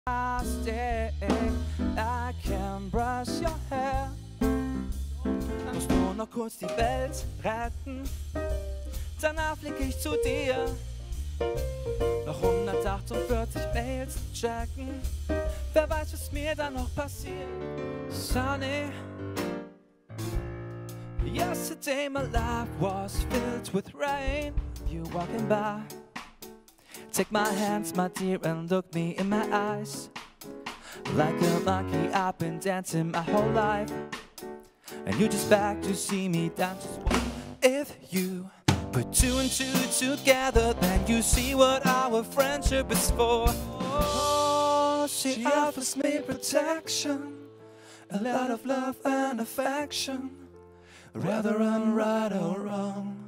I can brush your hair. Musst nur noch kurz die Welt retten, danach flieg ich zu dir. Noch 148 Mails checken, wer weiß, was mir dann noch passiert. Sunny, yesterday my life was filled with rain. You walking by, take my hands, my dear, and look me in my eyes. Like a monkey, I've been dancing my whole life, and you just back to see me dance. If you put two and two together, then you see what our friendship is for. Oh, she offers me protection, a lot of love and affection, rather run right or wrong.